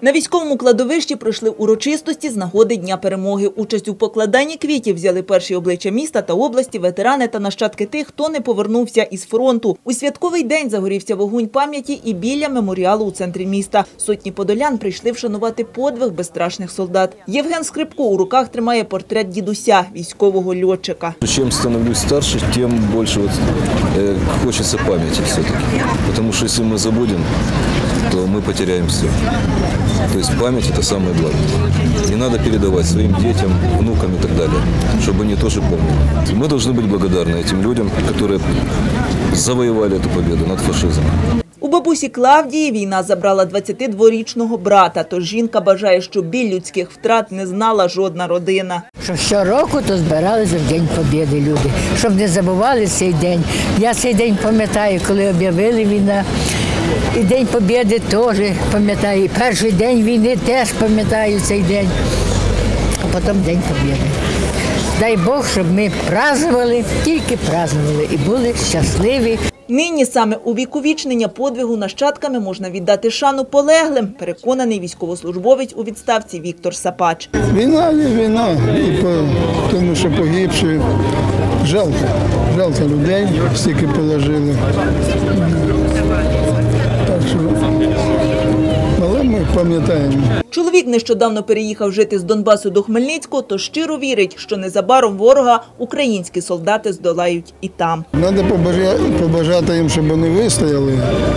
На військовому кладовищі пройшли урочистості з нагоди Дня перемоги. Участь у покладанні квітів взяли перші обличчя міста та області, ветерани та нащадки тих, хто не повернувся із фронту. У святковий день загорівся вогонь пам'яті і біля меморіалу у центрі міста. Сотні подолян прийшли вшанувати подвиг безстрашних солдат. Євген Скрипко у руках тримає портрет дідуся, військового льотчика. Чим становлюсь старше, тим більше хочеться пам'яті все-таки. Тому що якщо ми забудемо, то мы потеряем все. То есть память – это самое главное. Не надо передавать своим детям, внукам и так далее, чтобы они тоже помнили. Мы должны быть благодарны этим людям, которые завоевали эту победу над фашизмом. У бабусі Клавдії війна забрала 22-річного брата, тож жінка бажає, щоб біль людських втрат не знала жодна родина. Що щороку то збиралися в День Побєди люди, щоб не забували цей день. Я цей день пам'ятаю, коли об'явили війну. І День Побєди теж пам'ятаю, перший день війни теж пам'ятаю цей день, а потім День Побєди. Дай Бог, щоб ми празднували, тільки празднували і були щасливі. Нині саме увіковічнення подвигу нащадками можна віддати шану полеглим, переконаний військовослужбовець у відставці Віктор Сапач. Війна є війна, і тому що погибші. Жалко людей, стільки положили. Так що, але ми пам'ятаємо. Чоловік нещодавно переїхав жити з Донбасу до Хмельницького, то щиро вірить, що незабаром ворога українські солдати здолають і там. Треба побажати їм, щоб вони вистояли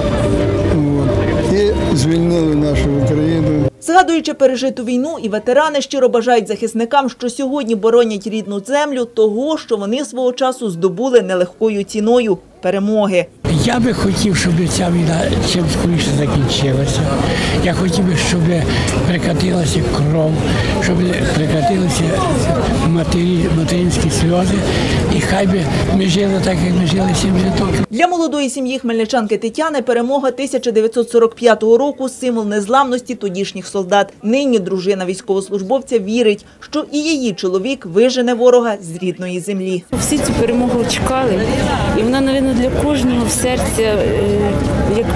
і звільнили нашу Україну. Згадуючи пережиту війну, і ветерани щиро бажають захисникам, що сьогодні боронять рідну землю, того, що вони свого часу здобули нелегкою ціною – перемоги. Я би хотів, щоб ця війна чим скоріше закінчилася. Я хотів би, щоб прекратилася кров, щоб прекратилися материнські сльози. І хай би ми жили так, як ми жили 70 років. Для молодої сім'ї хмельничанки Тетяни перемога 1945 року – символ незламності тодішніх солдат. Нині дружина військовослужбовця вірить, що і її чоловік вижене ворога з рідної землі. Всі цю перемогу чекали, і вона, мабуть, для кожного в серця, як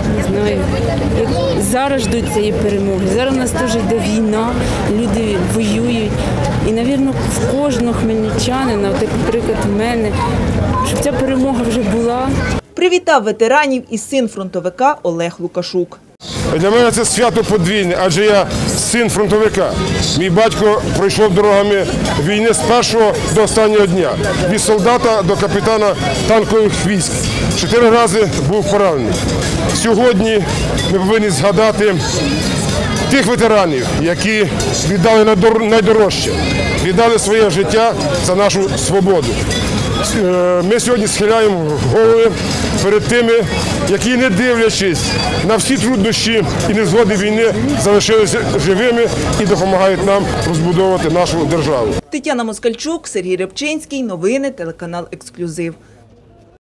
зараз ждуть цієї перемоги. Зараз у нас теж йде війна, люди воюють. І, мабуть, в кожного хмельничанина, от, наприклад, в мене, щоб ця перемога вже була. Привітав ветеранів і син фронтовика Олег Лукашук. Для мене це свято подвійне, адже я син фронтовика. Мій батько пройшов дорогами війни з першого до останнього дня. Від солдата до капітана танкових військ. 4 рази був поранений. Сьогодні ми повинні згадати тих ветеранів, які віддали найдорожче, віддали своє життя за нашу свободу. Ми сьогодні схиляємо голови перед тими, які, не дивлячись на всі труднощі і незгоди війни, залишилися живими і допомагають нам розбудовувати нашу державу. Тетяна Москальчук, Сергій Рибчинський. Новини, телеканал «Ексклюзив».